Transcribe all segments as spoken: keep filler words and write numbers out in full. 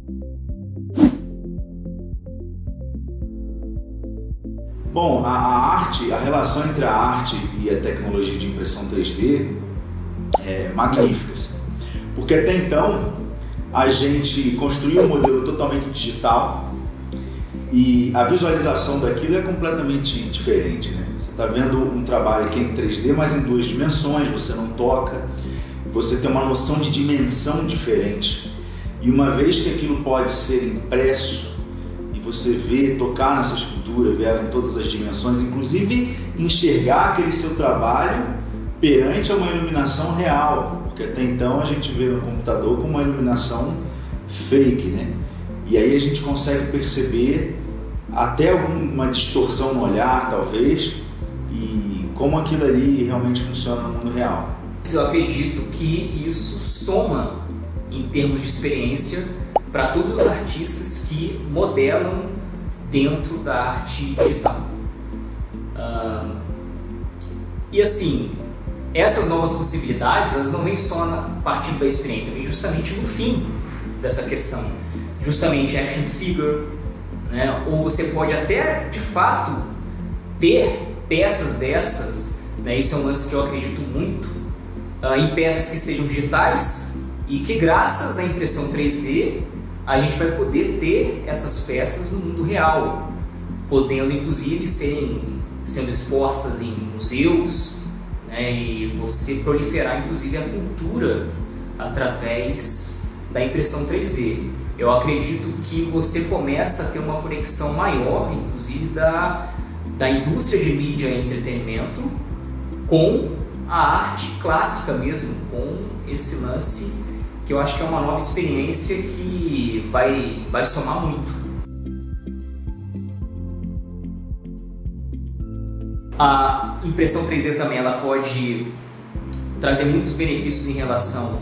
Bom, a, a arte, a relação entre a arte e a tecnologia de impressão três D é magnífica, porque até então a gente construiu um modelo totalmente digital e a visualização daquilo é completamente diferente, né? Você está vendo um trabalho aqui em três D, mas em duas dimensões, você não toca, você tem uma noção de dimensão diferente. E uma vez que aquilo pode ser impresso e você vê, tocar nessa escultura, ver ela em todas as dimensões, inclusive enxergar aquele seu trabalho perante a uma iluminação real, porque até então a gente vê no computador com uma iluminação fake, né? E aí a gente consegue perceber até alguma distorção no olhar, talvez, e como aquilo ali realmente funciona no mundo real. Eu acredito que isso soma em termos de experiência para todos os artistas que modelam dentro da arte digital. Uh, e assim, essas novas possibilidades, elas não vêm só a partir da experiência, vêm justamente no fim dessa questão. Justamente action figure, né? Ou você pode até, de fato, ter peças dessas, né? Isso é um lance que eu acredito muito, uh, em peças que sejam digitais e que graças à impressão três D a gente vai poder ter essas peças no mundo real, podendo inclusive serem, sendo expostas em museus, né? E você proliferar inclusive a cultura através da impressão três D. Eu acredito que você começa a ter uma conexão maior, inclusive, da, da indústria de mídia e entretenimento com a arte clássica mesmo, com esse lance que eu acho que é uma nova experiência que vai, vai somar muito. A impressão três D também ela pode trazer muitos benefícios em relação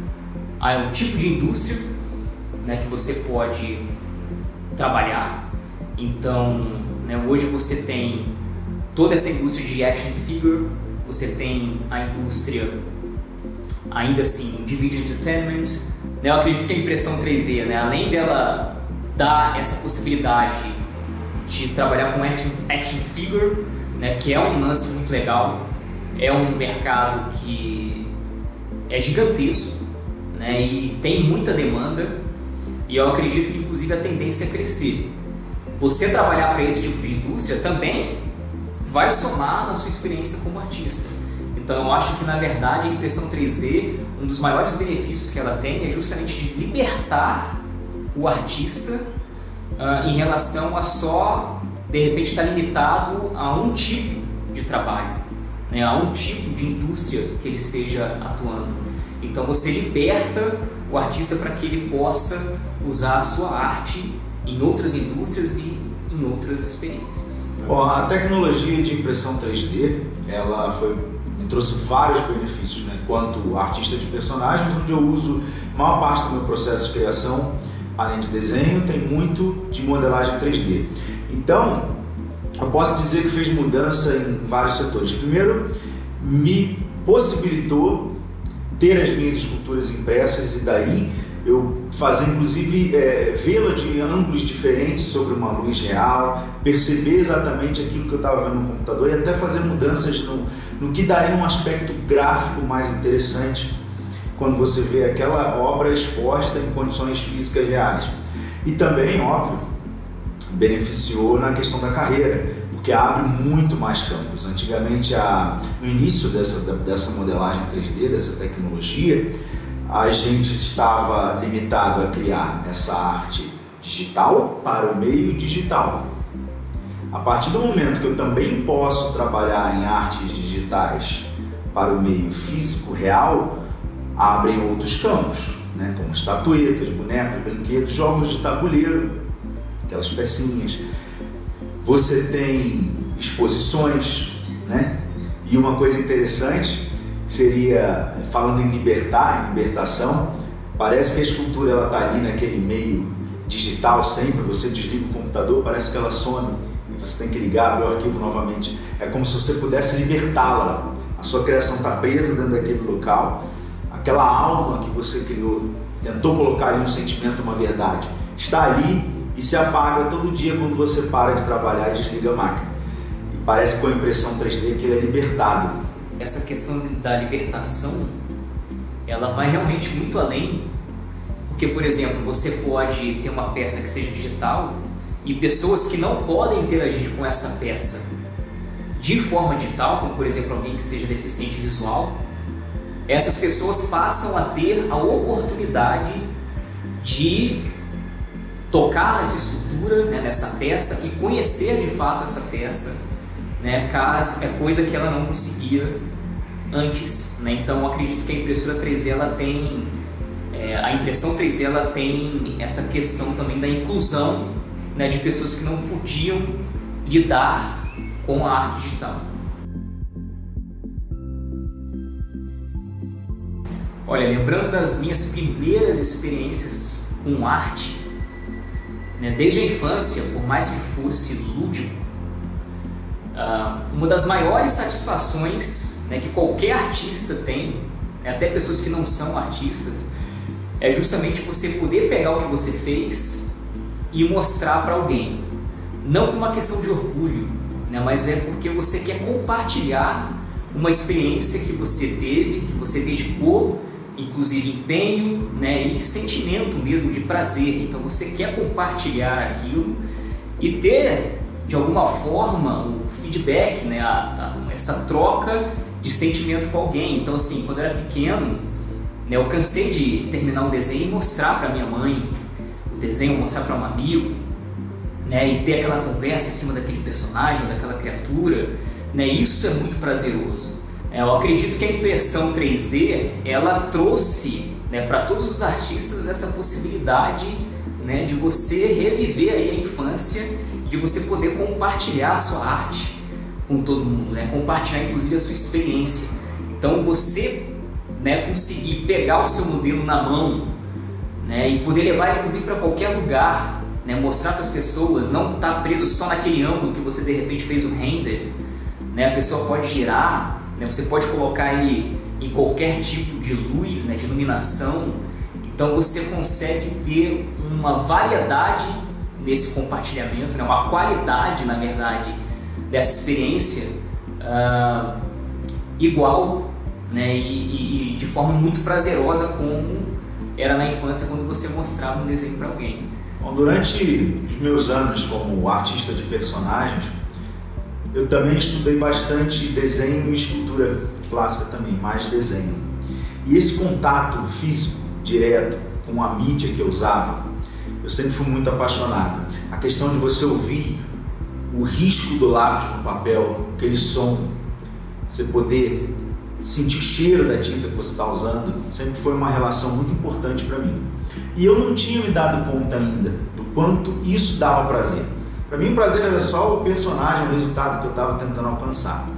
ao tipo de indústria, né, que você pode trabalhar. Então, né, hoje você tem toda essa indústria de action figure, você tem a indústria ainda assim de media entertainment, né? Eu acredito que a impressão três D, né, além dela dar essa possibilidade de trabalhar com action, action figure, né, que é um lance muito legal, é um mercado que é gigantesco, né, e tem muita demanda. E eu acredito que inclusive a tendência é crescer. Você trabalhar para esse tipo de indústria também vai somar na sua experiência como artista. Então eu acho que na verdade a impressão três D, um dos maiores benefícios que ela tem é justamente de libertar o artista uh, em relação a só de repente estar limitado a um tipo de trabalho, né, a um tipo de indústria que ele esteja atuando. Então você liberta o artista para que ele possa usar a sua arte em outras indústrias e em outras experiências. Bom, a tecnologia de impressão três D, ela foi, me trouxe vários benefícios, né? Quanto artista de personagens, onde eu uso a maior parte do meu processo de criação, além de desenho, tem muito de modelagem três D. Então, eu posso dizer que fez mudança em vários setores. Primeiro, me possibilitou ter as minhas esculturas impressas e daí eu fazer inclusive é, vê-la de ângulos diferentes sobre uma luz real, perceber exatamente aquilo que eu estava vendo no computador e até fazer mudanças no, no que daria um aspecto gráfico mais interessante quando você vê aquela obra exposta em condições físicas reais. E também, óbvio, beneficiou na questão da carreira, porque abre muito mais campos. Antigamente, a, no início dessa, dessa modelagem três D, dessa tecnologia, a gente estava limitado a criar essa arte digital para o meio digital. A partir do momento que eu também posso trabalhar em artes digitais para o meio físico real, abrem outros campos, né? Como estatuetas, bonecos, brinquedos, jogos de tabuleiro, aquelas pecinhas. Você tem exposições, né? E uma coisa interessante seria, falando em libertar, em libertação, parece que a escultura ela está ali naquele meio digital sempre, você desliga o computador, parece que ela some e você tem que ligar, abrir o arquivo novamente. É como se você pudesse libertá-la. A sua criação está presa dentro daquele local, aquela alma que você criou, tentou colocar ali um sentimento, uma verdade, está ali e se apaga todo dia quando você para de trabalhar e desliga a máquina. E parece que com a impressão três D que ele é libertado. Essa questão da libertação, ela vai realmente muito além, porque, por exemplo, você pode ter uma peça que seja digital e pessoas que não podem interagir com essa peça de forma digital, como por exemplo alguém que seja deficiente visual, essas pessoas passam a ter a oportunidade de tocar nessa escultura, né, nessa peça e conhecer de fato essa peça, né, caso, é coisa que ela não conseguia antes, né? Então eu acredito que a impressora três D ela tem, é, a impressão três D ela tem essa questão também da inclusão, né, de pessoas que não podiam lidar com a arte digital. Olha, lembrando das minhas primeiras experiências com arte, né, desde a infância, por mais que fosse lúdico, uh, uma das maiores satisfações, né, que qualquer artista tem, né, até pessoas que não são artistas, é justamente você poder pegar o que você fez e mostrar para alguém. Não por uma questão de orgulho, né, mas é porque você quer compartilhar uma experiência que você teve, que você dedicou, inclusive empenho, né, e sentimento mesmo de prazer. Então você quer compartilhar aquilo e ter de alguma forma o feedback, né, a, a, essa troca de sentimento com alguém. Então assim, quando eu era pequeno, né, eu cansei de terminar um desenho e mostrar para minha mãe o desenho, mostrar para um amigo, né, e ter aquela conversa em cima daquele personagem, daquela criatura, né, isso é muito prazeroso. Eu acredito que a impressão três D ela trouxe, né, para todos os artistas essa possibilidade, né, de você reviver aí a infância, de você poder compartilhar a sua arte com todo mundo, né, compartilhar inclusive a sua experiência. Então você, né, conseguir pegar o seu modelo na mão, né, e poder levar inclusive para qualquer lugar, né, mostrar para as pessoas, não estar preso só naquele ângulo que você de repente fez o render, né, a pessoa pode girar. Você pode colocar ele em qualquer tipo de luz, né, de iluminação. Então você consegue ter uma variedade nesse compartilhamento, né, uma qualidade, na verdade, dessa experiência uh, igual, né, e, e de forma muito prazerosa como era na infância quando você mostrava um desenho para alguém. Bom, durante os meus anos como artista de personagens, eu também estudei bastante desenho e escultura clássica também, mais desenho. E esse contato físico, direto, com a mídia que eu usava, eu sempre fui muito apaixonado. A questão de você ouvir o risco do lápis no papel, aquele som, você poder sentir o cheiro da tinta que você está usando, sempre foi uma relação muito importante para mim. E eu não tinha me dado conta ainda do quanto isso dava prazer. Para mim o prazer era só o personagem, o resultado que eu estava tentando alcançar.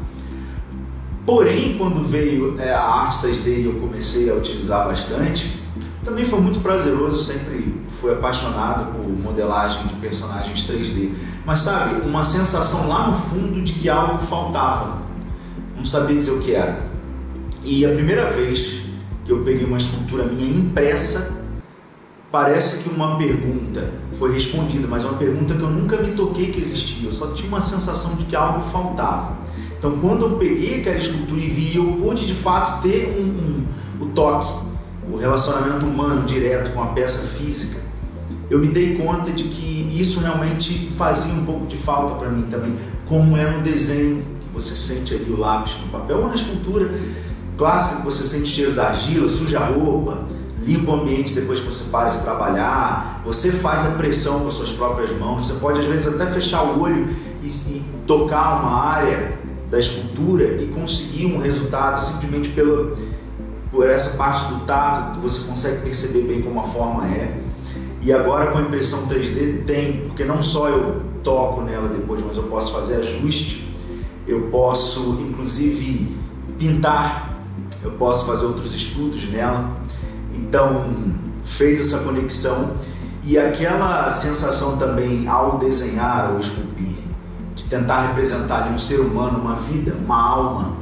Porém, quando veio é, a arte três D e eu comecei a utilizar bastante, também foi muito prazeroso, sempre fui apaixonado por modelagem de personagens três D. Mas sabe, uma sensação lá no fundo de que algo faltava, não sabia dizer o que era. E a primeira vez que eu peguei uma escultura minha impressa, parece que uma pergunta foi respondida, mas uma pergunta que eu nunca me toquei que existia, eu só tinha uma sensação de que algo faltava. Então quando eu peguei aquela escultura e vi, eu pude de fato ter um, um, o toque, o relacionamento humano direto com a peça física, eu me dei conta de que isso realmente fazia um pouco de falta para mim também, como é no desenho, que você sente ali o lápis no papel, ou na escultura clássica que você sente o cheiro da argila, suja a roupa, limpa o ambiente depois que você para de trabalhar, você faz a pressão com as suas próprias mãos, você pode às vezes até fechar o olho e, e tocar uma área da escultura e conseguir um resultado simplesmente pela, por essa parte do tato, você consegue perceber bem como a forma é. E agora com a impressão três D tem, porque não só eu toco nela depois, mas eu posso fazer ajuste, eu posso inclusive pintar, eu posso fazer outros estudos nela. Então fez essa conexão e aquela sensação também ao desenhar ou esculpir, de tentar representar ali um ser humano, uma vida, uma alma,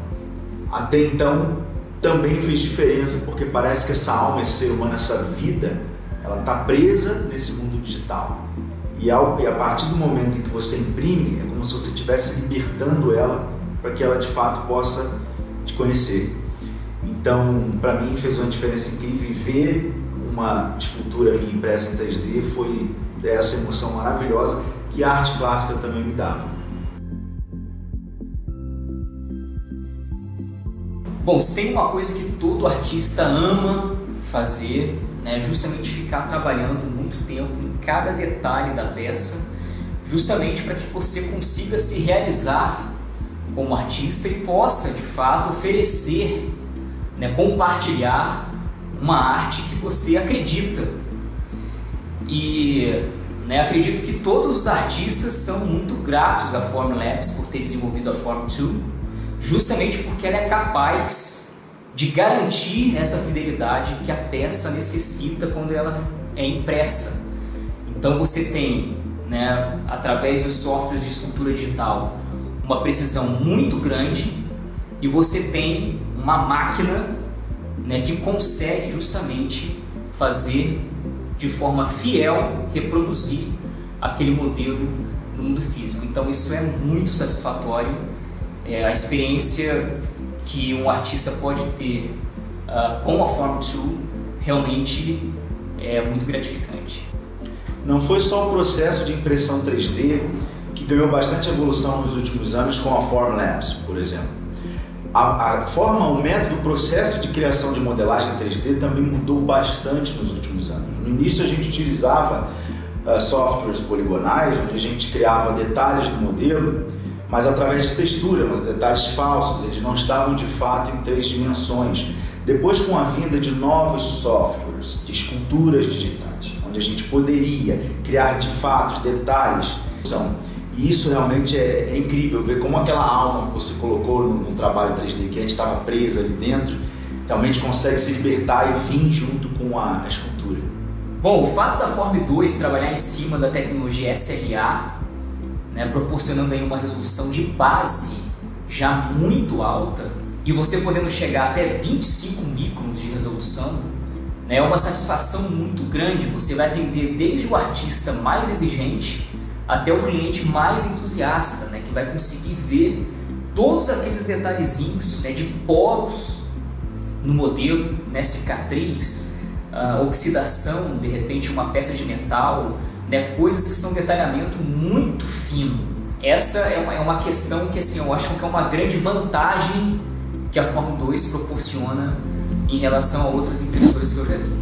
até então também fez diferença, porque parece que essa alma, esse ser humano, essa vida ela está presa nesse mundo digital. E, ao, e a partir do momento em que você imprime, é como se você estivesse libertando ela para que ela de fato possa te conhecer. Então, para mim fez uma diferença incrível, e ver uma escultura minha impressa em três D foi essa emoção maravilhosa que a arte clássica também me dava. Bom, se tem uma coisa que todo artista ama fazer, né, justamente ficar trabalhando muito tempo em cada detalhe da peça, justamente para que você consiga se realizar como artista e possa, de fato, oferecer, né, compartilhar uma arte que você acredita. E né, acredito que todos os artistas são muito gratos à Formlabs por ter desenvolvido a Form dois, justamente porque ela é capaz de garantir essa fidelidade que a peça necessita quando ela é impressa. Então você tem, né, através dos softwares de escultura digital, uma precisão muito grande, e você tem uma máquina, né, que consegue justamente fazer de forma fiel, reproduzir aquele modelo no mundo físico. Então isso é muito satisfatório, é a experiência que um artista pode ter uh, com a Form dois realmente é muito gratificante. Não foi só o processo de impressão três D que ganhou bastante evolução nos últimos anos com a Formlabs, por exemplo. A, a forma, o método, o processo de criação de modelagem três D também mudou bastante nos últimos anos. No início a gente utilizava uh, softwares poligonais, onde a gente criava detalhes do modelo, mas através de textura, detalhes falsos, eles não estavam de fato em três dimensões. Depois, com a vinda de novos softwares, de esculturas digitais, onde a gente poderia criar de fato os detalhes, e isso realmente é, é incrível, ver como aquela alma que você colocou no, no trabalho três D, que a gente estava presa ali dentro, realmente consegue se libertar e vir junto com a, a escultura. Bom, o fato da Form dois trabalhar em cima da tecnologia S L A, né, proporcionando aí uma resolução de base já muito alta, e você podendo chegar até vinte e cinco microns de resolução, né, é uma satisfação muito grande. Você vai atender desde o artista mais exigente até o cliente mais entusiasta, né, que vai conseguir ver todos aqueles detalhezinhos, né, de poros no modelo, né, cicatriz, uh, oxidação, de repente uma peça de metal, né, coisas que são detalhamento muito fino. Essa é uma, é uma questão que, assim, eu acho que é uma grande vantagem que a Form dois proporciona em relação a outras impressoras que eu já vi.